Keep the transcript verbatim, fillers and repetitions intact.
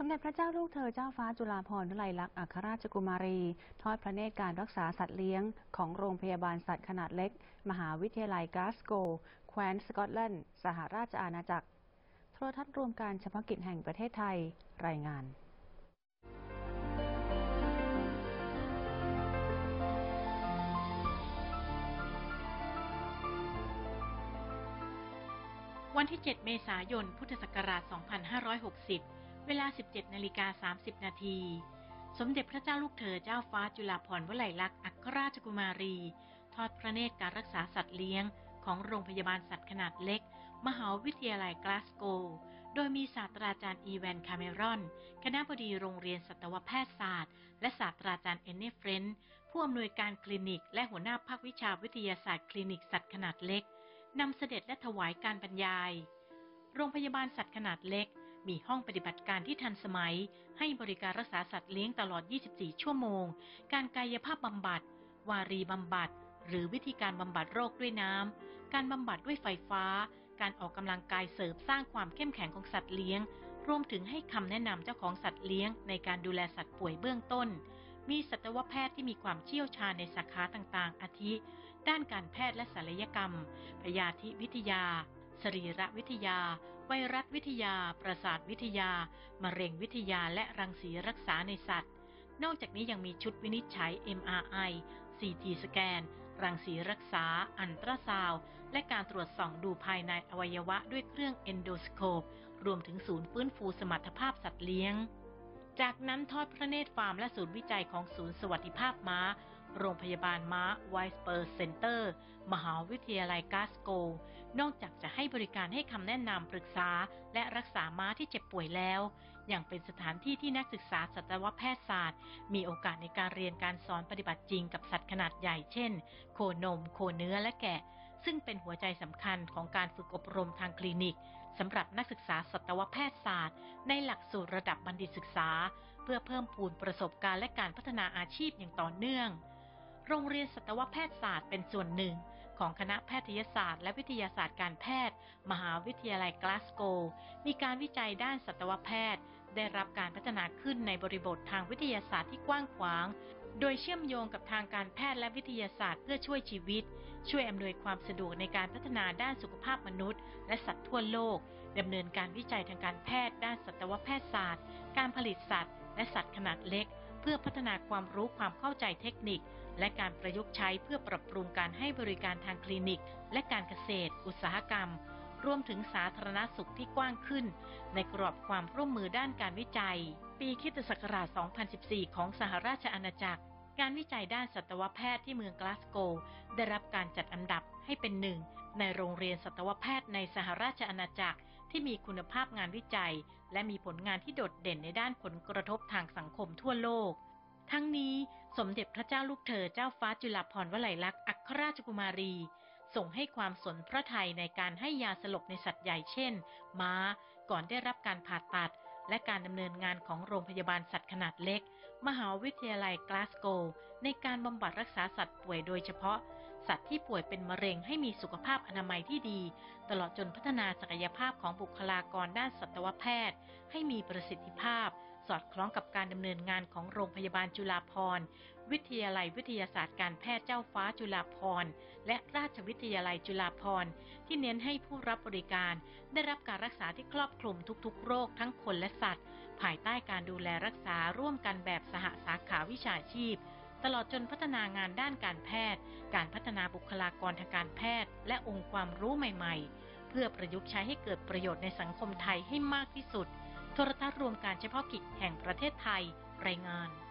มเด็จพระเจ้าลูกเธอเจ้าฟ้าจุฬาภรณ์วลัยลักษณ์อัครราชกุมารีทอดพระเนตรการรักษาสัตว์เลี้ยงของโรงพยาบาลสัตว์ขนาดเล็กมหาวิทยาลัยกลาสโกว์แคว้นสกอตแลนด์สหราชอาณาจักรโทรทัศน์รวมการเฉพาะกิจแห่งประเทศไทยรายงานวันที่ เจ็ด เมษายน พุทธศักราช สองพันห้าร้อยหกสิบ เวลา สิบเจ็ด นาฬิกา สามสิบ นาที สมเด็จพระเจ้าลูกเธอเจ้าฟ้าจุฬาภรณ์วลัยลักษณ์อัครราชกุมารีทอดพระเนตรการรักษาสัตว์เลี้ยงของโรงพยาบาลสัตว์ขนาดเล็กมหาวิทยาลัยกลาสโกว์โดยมีศาสตราจารย์อีแวนคาเมรอนคณบดีโรงเรียนสัตวแพทยศาสตร์และศาสตราจารย์เอนเนเฟรนท์ผู้อำนวยการคลินิกและหัวหน้าภาควิชาวิทยาศาสตร์คลินิกสัตว์ขนาดเล็กนำเสด็จและถวายการบรรยายโรงพยาบาลสัตว์ขนาดเล็กมีห้องปฏิบัติการที่ทันสมัยให้บริการรักษาสัตว์เลี้ยงตลอด ยี่สิบสี่ ชั่วโมงการกายภาพบำบัดวารีบำบัดหรือวิธีการบำบัดโรคด้วยน้ำการบำบัดด้วยไฟฟ้าการออกกำลังกายเสริมสร้างความเข้มแข็งของสัตว์เลี้ยงรวมถึงให้คำแนะนำเจ้าของสัตว์เลี้ยงในการดูแลสัตว์ป่วยเบื้องต้นมีสัตวแพทย์ที่มีความเชี่ยวชาญในสาขาต่างๆอาทิด้านการแพทย์และศัลยกรรมพยาธิวิทยาสรีรวิทยาไวรัสวิทยาประสาทวิทยามะเร็งวิทยาและรังสีรักษาในสัตว์นอกจากนี้ยังมีชุดวินิจฉัย เอ็ม อาร์ ไอ ซี ที สแกนรังสีรักษาอัลตราซาวด์และการตรวจส่องดูภายในอวัยวะด้วยเครื่องเอนโดสโคปรวมถึงศูนย์ฟื้นฟูสมรรถภาพสัตว์เลี้ยงจากนั้นทอดพระเนตรฟาร์มและศูนย์วิจัยของศูนย์สวัสดิภาพม้าโรงพยาบาลม้าไวส์เปอร์เซ็นเตอร์มหาวิทยาลัยกลาสโกว์นอกจากจะให้บริการให้คำแนะนำปรึกษาและรักษาม้าที่เจ็บป่วยแล้วยังเป็นสถานที่ที่นักศึกษาสัตวแพทยศาสตร์มีโอกาสในการเรียนการสอนปฏิบัติจริงกับสัตว์ขนาดใหญ่เช่นโคนมโคเนื้อและแกะซึ่งเป็นหัวใจสำคัญของการฝึกอบรมทางคลินิกสำหรับนักศึกษาสัตวแพทยศาสตร์ในหลักสูตรระดับบัณฑิตศึกษาเพื่อเพิ่มพูนประสบการณ์และการพัฒนาอาชีพอย่างต่อเนื่องโรงเรียนสัตวแพทยศาสตร์เป็นส่วนหนึ่งของคณะแพทยศาสตร์และวิทยาศาสตร์การแพทย์มหาวิทยาลัยกลาสโกว์มีการวิจัยด้านสัตวแพทย์ได้รับการพัฒนาขึ้นในบริบททางวิทยาศาสตร์ที่กว้างขวางโดยเชื่อมโยงกับทางการแพทย์และวิทยาศาสตร์เพื่อช่วยชีวิตช่วยอำนวยความสะดวกในการพัฒนาด้านสุขภาพมนุษย์และสัตว์ทั่วโลกดำเนินการวิจัยทางการแพทย์ด้านสัตวแพทยศาสตร์การผลิตสัตว์และสัตว์ขนาดเล็กเพื่อพัฒนาความรู้ความเข้าใจเทคนิคและการประยุกต์ใช้เพื่อปรับปรุงการให้บริการทางคลินิกและการเกษตรอุตสาหกรรมรวมถึงสาธารณสุขที่กว้างขึ้นในกรอบความร่วมมือด้านการวิจัยปีคริสตศักราช สองพันสิบสี่ ของสหราชอาณาจักรการวิจัยด้านสัตวแพทย์ที่เมืองกลาสโกว์ได้รับการจัดอันดับให้เป็นหนึ่งในโรงเรียนสัตวแพทย์ในสหราชอาณาจักรที่มีคุณภาพงานวิจัยและมีผลงานที่โดดเด่นในด้านผลกระทบทางสังคมทั่วโลกทั้งนี้สมเด็จพระเจ้าลูกเธอเจ้าฟ้าจุฬาภรณ์วลัยลักษณ์อัครราชกุมารีทรงให้ความสนพระทัยในการให้ยาสลบในสัตว์ใหญ่เช่นม้าก่อนได้รับการผ่าตัดและการดำเนินงานของโรงพยาบาลสัตว์ขนาดเล็กมหาวิทยาลัยกลาสโกว์ในการบำบัดรักษาสัตว์ป่วยโดยเฉพาะสัตว์ที่ป่วยเป็นมะเร็งให้มีสุขภาพอนามัยที่ดีตลอดจนพัฒนาศักยภาพของบุคลากรด้านสัตวแพทย์ให้มีประสิทธิภาพสอดคล้องกับการดำเนินงานของโรงพยาบาลจุฬาภรณ์วิทยาลัยวิทยาศาสตร์การแพทย์เจ้าฟ้าจุฬาภรณ์และราชวิทยาลัยจุฬาภรณ์ที่เน้นให้ผู้รับบริการได้รับการรักษาที่ครอบคลุมทุกๆโรคทั้งคนและสัตว์ภายใต้การดูแลรักษาร่วมกันแบบสหสาขาวิชาชีพตลอดจนพัฒนางานด้านการแพทย์การพัฒนาบุคลากรทางการแพทย์และองค์ความรู้ใหม่ๆเพื่อประยุกต์ใช้ให้เกิดประโยชน์ในสังคมไทยให้มากที่สุดโทรทัศน์รวมการเฉพาะกิจแห่งประเทศไทยรายงาน